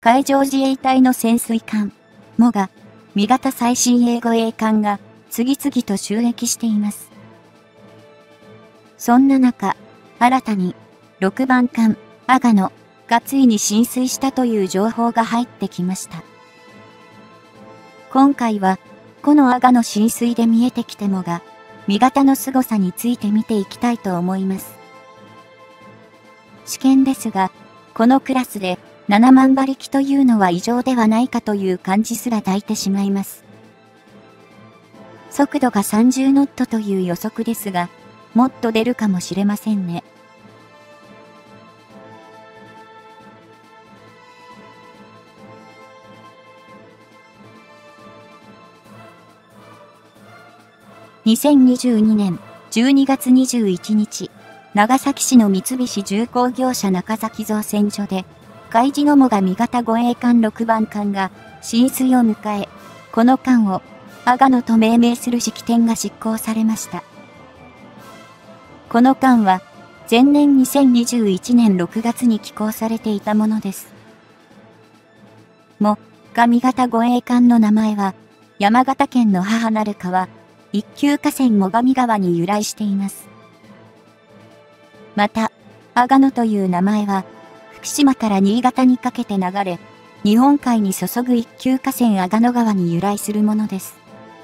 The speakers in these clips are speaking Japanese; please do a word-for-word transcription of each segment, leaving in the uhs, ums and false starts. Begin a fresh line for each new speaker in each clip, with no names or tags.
海上自衛隊の潜水艦、モガ、味方最新鋭護衛艦が次々と就役しています。そんな中、新たにろくばん艦、阿賀野がついに進水したという情報が入ってきました。今回は、この阿賀野進水で見えてきてもが、味方の凄さについて見ていきたいと思います。試験ですが、このクラスでななまんばりきというのは異常ではないかという感じすら抱いてしまいます。速度がさんじゅうノットという予測ですが、もっと出るかもしれませんね。にせんにじゅうにねんじゅうにがつにじゅういちにち、長崎市の三菱重工業者中崎造船所で、海自のモガ味方護衛艦ろくばん艦が進水を迎え、この艦を阿賀野と命名する式典が執行されました。この艦は前年にせんにじゅういちねんろくがつに寄港されていたものです。モガ味方護衛艦の名前は山形県の母なる川、一級河川最上川に由来しています。また、阿賀野という名前は、福島から新潟にかけて流れ、日本海に注ぐ一級河川阿賀野川に由来するものです。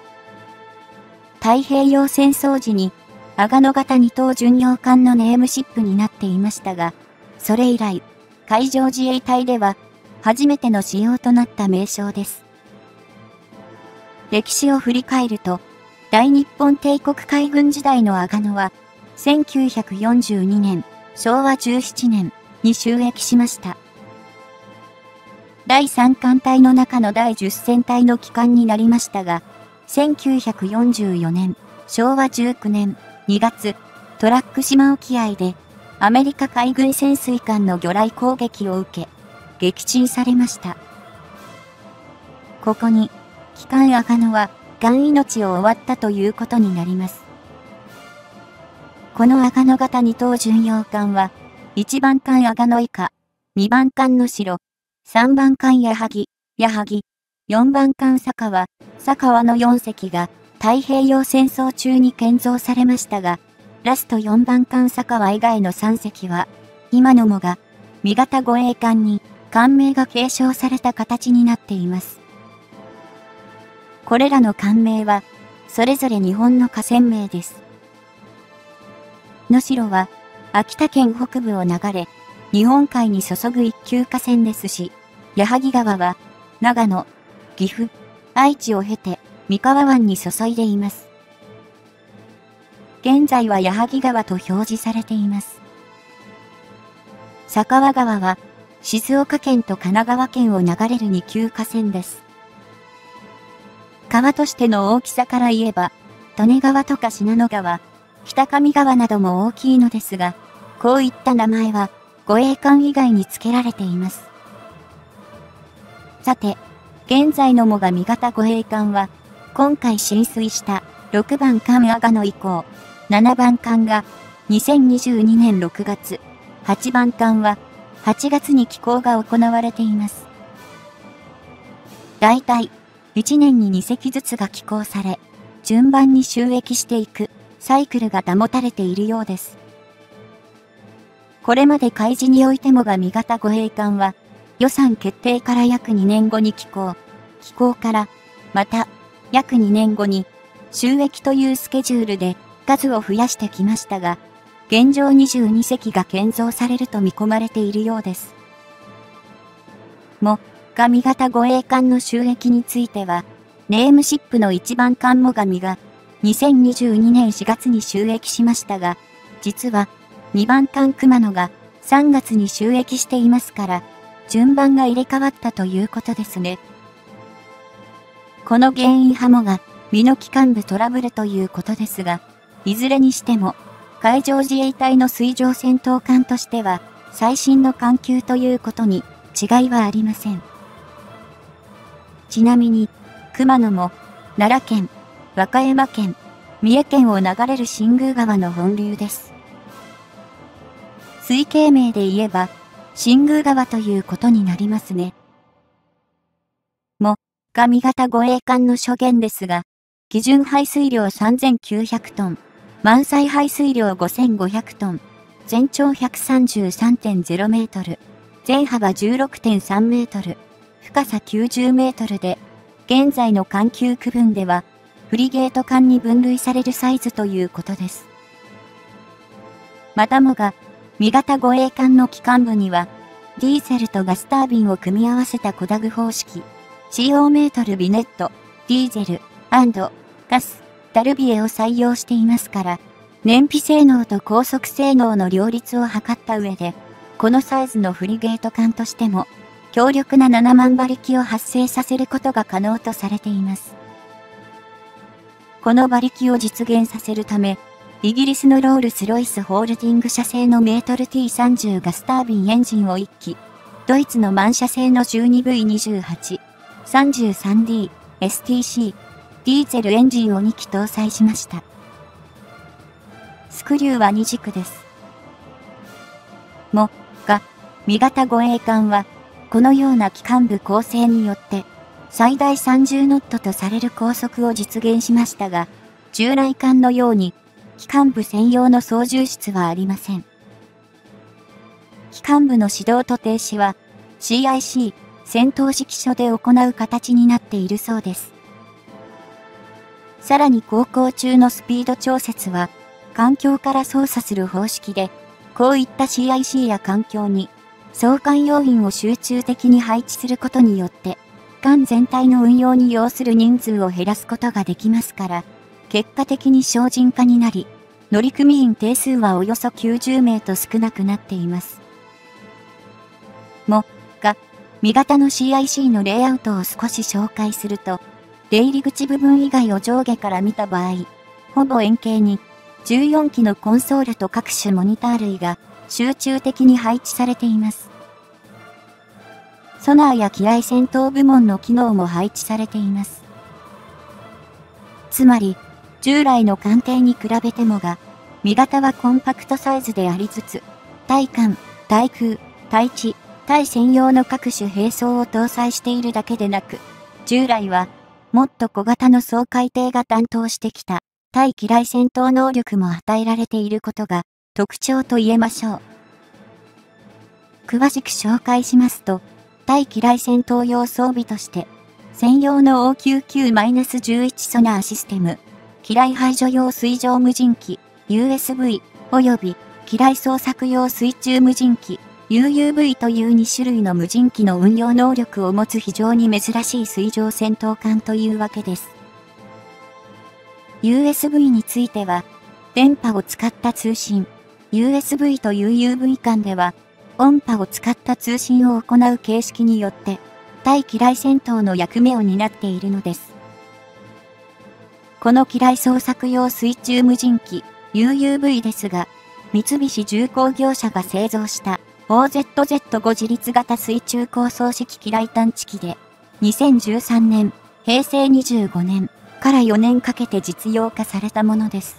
太平洋戦争時に、阿賀野型に等巡洋艦のネームシップになっていましたが、それ以来、海上自衛隊では、初めての使用となった名称です。歴史を振り返ると、大日本帝国海軍時代の阿賀野は、せんきゅうひゃくよんじゅうにねん、しょうわじゅうななねんに就役しました。だいさん艦隊の中のだいじゅっ戦隊の旗艦になりましたが、せんきゅうひゃくよんじゅうよねん、しょうわじゅうきゅうねんにがつ、トラック島沖合で、アメリカ海軍潜水艦の魚雷攻撃を受け、撃沈されました。ここに、旗艦阿賀野は、がん命を終わったということになります。この阿賀野型に等巡洋艦は、いちばん艦阿賀野以下、にばん艦能代、さんばん艦矢作、矢作、よんばん艦佐川、佐川のよんせきが太平洋戦争中に建造されましたが、ラストよんばん艦佐川以外のさんせきは、今のもが、味方護衛艦に艦名が継承された形になっています。これらの艦名は、それぞれ日本の河川名です。能代は、秋田県北部を流れ、日本海に注ぐ一級河川ですし、矢作川は、長野、岐阜、愛知を経て、三河湾に注いでいます。現在は矢作川と表示されています。佐川川は、静岡県と神奈川県を流れる二級河川です。川としての大きさから言えば、利根川とか信濃川、北上川なども大きいのですが、こういった名前は護衛艦以外に付けられています。さて、現在のもが味方護衛艦は、今回進水したろくばん艦阿賀野以降、ななばん艦がにせんにじゅうにねんろくがつ、はちばん艦ははちがつに寄港が行われています。だいたいいちねんににせきずつが寄港され、順番に就役していくサイクルが保たれているようです。これまで海自においてもが味方護衛艦は、予算決定から約にねんごに寄港、寄港からまた約にねんごに就役というスケジュールで数を増やしてきましたが、現状にじゅうにせきが建造されると見込まれているようです。もが味方護衛艦の就役については、ネームシップのいちばん艦もがみがにせんにじゅうにねんしがつに就役しましたが、実はにばん艦熊野がさんがつに就役していますから、順番が入れ替わったということですね。この原因はもが身の機関部トラブルということですが、いずれにしても海上自衛隊の水上戦闘艦としては最新の艦級ということに違いはありません。ちなみに、熊野も奈良県、和歌山県、三重県を流れる新宮川の本流です。水系名で言えば、新宮川ということになりますね。 が味方護衛艦の諸元ですが、基準排水量さんぜんきゅうひゃくトン、満載排水量ごせんごひゃくトン、全長 ひゃくさんじゅうさんてんゼロメートル、全幅 じゅうろくてんさんメートル、深さきゅうじゅうメートルで、現在の艦級区分では、フリゲート艦に分類されるサイズということです。またもが、味方護衛艦の機関部には、ディーゼルとガスタービンを組み合わせたコダグ方式、シーオー メートルビネット、ディーゼル、ガス、ダルビエを採用していますから、燃費性能と高速性能の両立を図った上で、このサイズのフリゲート艦としても、強力なななまんばりきを発生させることが可能とされています。この馬力を実現させるため、イギリスのロールスロイスホールディング社製のメートル ティーさんじゅう ガスタービンエンジンをいっき、ドイツのマン社製の じゅうにブイにじゅうはち、さんじゅうさんディー、エスティーシー、ディーゼルエンジンをにき搭載しました。スクリューはに軸です。も、が、味方護衛艦は、このような機関部構成によって、最大さんじゅうノットとされる高速を実現しましたが、従来艦のように、機関部専用の操縦室はありません。機関部の始動と停止は、シーアイシー、戦闘指揮所で行う形になっているそうです。さらに航行中のスピード調節は、環境から操作する方式で、こういった シーアイシー や環境に、相関要員を集中的に配置することによって、艦全体の運用に要する人数を減らすことができますから、結果的に省人化になり、乗組員定数はおよそきゅうじゅうめいと少なくなっています。も、が、味方の シーアイシー のレイアウトを少し紹介すると、出入り口部分以外を上下から見た場合、ほぼ円形に、じゅうよんきのコンソールと各種モニター類が集中的に配置されています。ソナーや機雷戦闘部門の機能も配置されています。つまり、従来の艦艇に比べてもが、味方はコンパクトサイズでありつつ、対艦、対空、対地、対専用の各種兵装を搭載しているだけでなく、従来は、もっと小型の掃海艇が担当してきた、対機雷戦闘能力も与えられていることが特徴と言えましょう。詳しく紹介しますと、対機雷戦闘用装備として、専用の オーきゅうきゅうじゅういち ソナーシステム、機雷排除用水上無人機 ユーエスブイ および機雷捜索用水中無人機 ユーユーブイ というにしゅるいの無人機の運用能力を持つ非常に珍しい水上戦闘艦というわけです。ユーエスブイ については、電波を使った通信、ユーエスブイ と ユーユーブイ 間では、音波を使った通信を行う形式によって、対機雷戦闘の役目を担っているのです。この機雷捜索用水中無人機 ユーユーブイ ですが、三菱重工業者が製造した オーゼットゼットご 自立型水中高層式機雷探知機で、にせんじゅうさんねん、へいせいにじゅうごねんからよねんかけて実用化されたものです。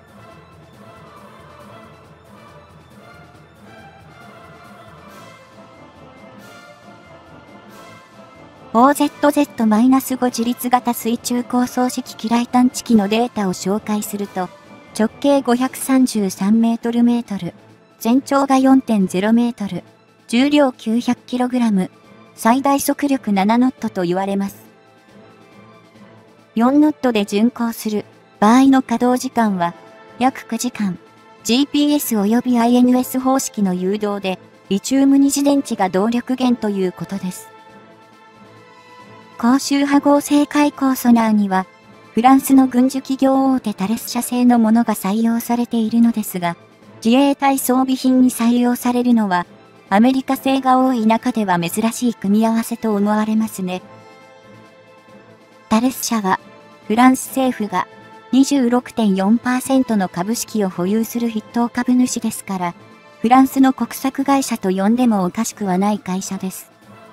オーゼットゼットご 自立型水中高層式機雷探知機のデータを紹介すると、直径ごひゃくさんじゅうさんメートルメートル、全長が よんてんゼロメートル、重量 きゅうひゃくキログラム、最大速力ななノットと言われます。よんノットで巡航する場合の稼働時間は約くじかん、ジーピーエス および アイエヌエス 方式の誘導で、リチウム二次電池が動力源ということです。高周波合成開口ソナーには、フランスの軍需企業大手タレス社製のものが採用されているのですが、自衛隊装備品に採用されるのは、アメリカ製が多い中では珍しい組み合わせと思われますね。タレス社は、フランス政府が にじゅうろくてんよんパーセント の株式を保有する筆頭株主ですから、フランスの国策会社と呼んでもおかしくはない会社です。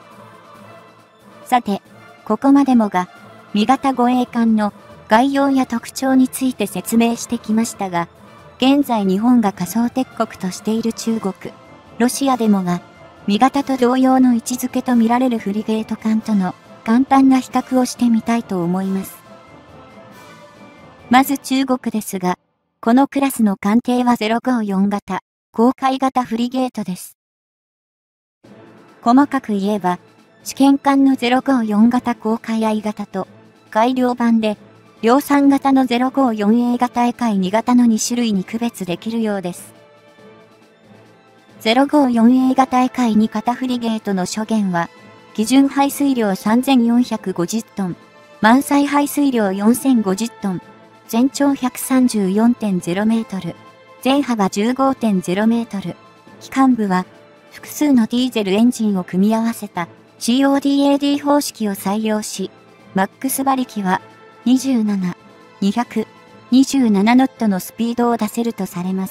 さて、ここまでもが、味方護衛艦の概要や特徴について説明してきましたが、現在日本が仮想敵国としている中国、ロシアでもが、味方と同様の位置づけと見られるフリゲート艦との簡単な比較をしてみたいと思います。まず中国ですが、このクラスの艦艇はゼロごよん型、航海型フリゲートです。細かく言えば、試験艦のゼロごよん型航海 I 型と、改良版で、量産型の ゼロごよんエー 型エカイに型のに種類に区別できるようです。ゼロごよんエー 型エカイに型フリゲートの諸元は、基準排水量さんぜんよんひゃくごじゅっトン、満載排水量よんせんごじゅっトン、全長 ひゃくさんじゅうよんてんゼロ メートル、全幅 じゅうごてんゼロ メートル、機関部は、複数のディーゼルエンジンを組み合わせた シーオーディーエーディー 方式を採用し、マックス馬力はにじゅうなな、にひゃくにじゅうななノットのスピードを出せるとされます。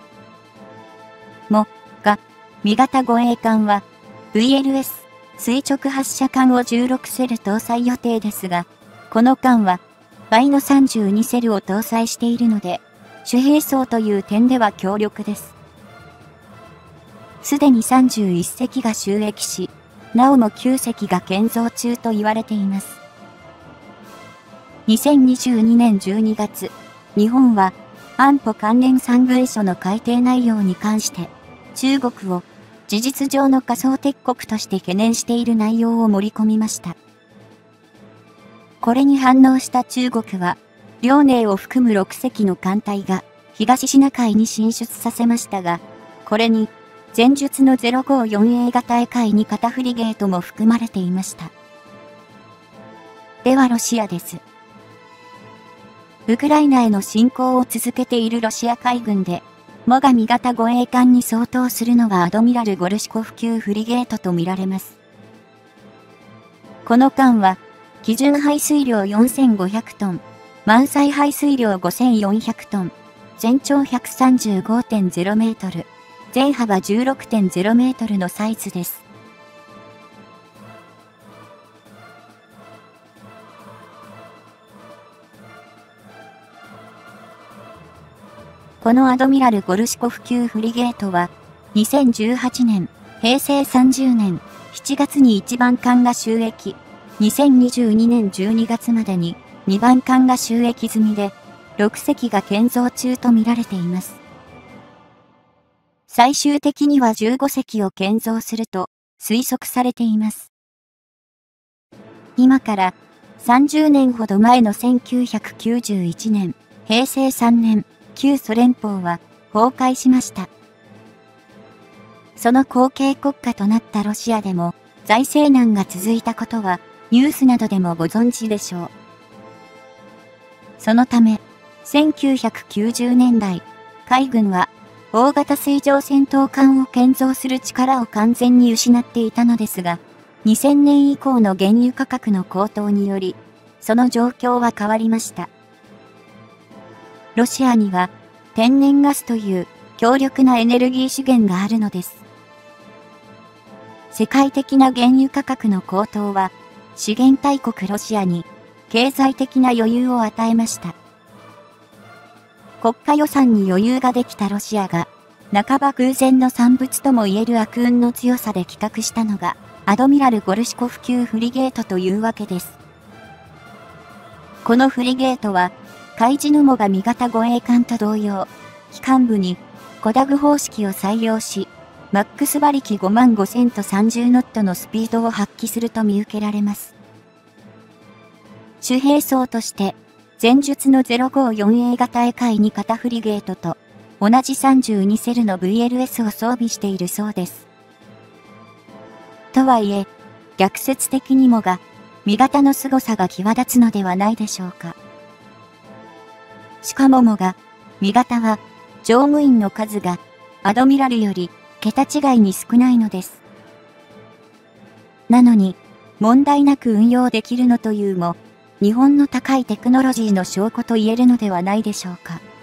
も、が、味型護衛艦は ブイエルエス 垂直発射艦をじゅうろくセル搭載予定ですが、この艦は倍のさんじゅうにセルを搭載しているので、主兵装という点では強力です。すでにさんじゅういっせきが就役し、なおもきゅうせきが建造中と言われています。にせんにじゅうにねんじゅうにがつ、日本は安保関連さん文書の改定内容に関して、中国を事実上の仮想敵国として懸念している内容を盛り込みました。これに反応した中国は、遼寧を含むろくせきの艦隊が東シナ海に進出させましたが、これに前述の ゼロごよんエー 型エカイに型フリゲートも含まれていました。ではロシアです。ウクライナへの侵攻を続けているロシア海軍で、最上型護衛艦に相当するのはアドミラル・ゴルシコフ級フリゲートとみられます。この艦は、基準排水量よんせんごひゃくトン、満載排水量ごせんよんひゃくトン、全長 ひゃくさんじゅうごてんゼロ メートル、全幅 じゅうろくてんゼロ メートルのサイズです。このアドミラル・ゴルシコフ級フリゲートは、にせんじゅうはちねん、へいせいさんじゅうねんしちがつにいちばん艦が就役、にせんにじゅうにねんじゅうにがつまでににばん艦が就役済みで、ろくせきが建造中とみられています。最終的にはじゅうごせきを建造すると推測されています。今からさんじゅうねんほど前のせんきゅうひゃくきゅうじゅういちねん、へいせいさんねん、旧ソ連邦は崩壊しました。その後継国家となったロシアでも財政難が続いたことはニュースなどでもご存知でしょう。そのため、せんきゅうひゃくきゅうじゅうねんだい、海軍は大型水上戦闘艦を建造する力を完全に失っていたのですが、にせんねん以降の原油価格の高騰により、その状況は変わりました。ロシアには天然ガスという強力なエネルギー資源があるのです。世界的な原油価格の高騰は資源大国ロシアに経済的な余裕を与えました。国家予算に余裕ができたロシアが半ば偶然の産物とも言える悪運の強さで企画したのがアドミラル・ゴルシコフ級フリゲートというわけです。このフリゲートは海事の最上型護衛艦と同様、機関部にコダグ方式を採用し、マックス馬力ごまんごせんとさんじゅうノットのスピードを発揮すると見受けられます。主兵装として、前述の ゼロごよんエー 型エカイに型フリゲートと同じさんじゅうにセルの ブイエルエス を装備しているそうです。とはいえ、逆説的にもが、味型の凄さが際立つのではないでしょうか。しかももが、味型は、乗務員の数が、アドミラルより、桁違いに少ないのです。なのに、問題なく運用できるのというも、日本の高いテクノロジーの証拠と言えるのではないでしょうか。